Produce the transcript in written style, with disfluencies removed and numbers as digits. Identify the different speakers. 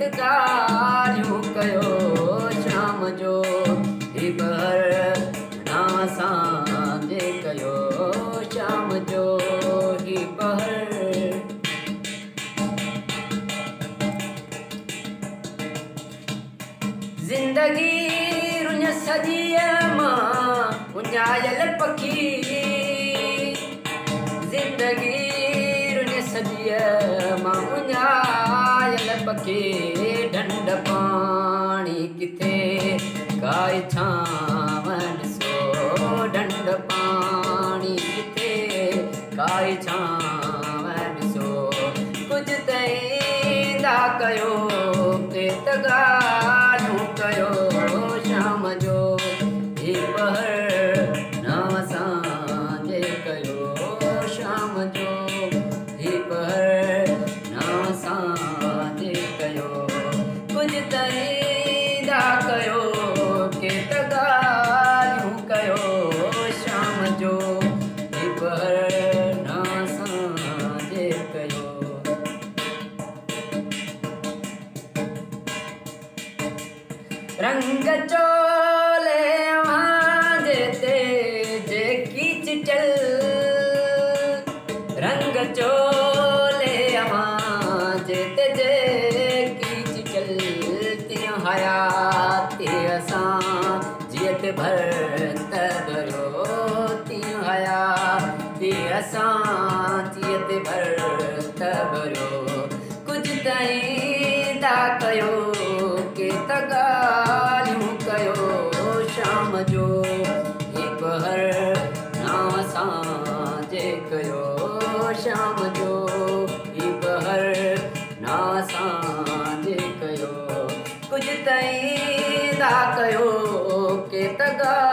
Speaker 1: ॻाल्हियूं कयो शाम जो ही पहर ना असांजे कयो शाम जो ही पहर। ज़िंदगी रुञ सॼीअ मां उञायल पखी, ज़िंदगी रुञ सॼीअ मां उञायल पखी। ढंढ पाणी किथे काई छांव ॾिसो, ढंढ पाणी किथे काई छांव ॾिसो। कुझु त ईंदा कयो के त ॻाल्हियूं कयो शाम जो ही पहर ना असांजे कयो शाम जो ही पहर ना असांजे कयो। कुझु त ईंदा कयो के त ॻाल्हियूं कयो शाम जो ही पहर ना असांजे कयो। रंग चोले अव्हांजे ते जेकी चिटल, रंग चोले अव्हांजे ते जेकी चिटल। तीअं हयाती असां जियत भर त भरियो, तीअं हयाती असां जियत भर त भरियो। कुझु त ईंदा कयो के त ॻाल्हियूं कयो शाम जो ही पहर ना असांजे कयो शाम जो ही पहर ना असांजे कयो। कुझु त ईंदा कयो के त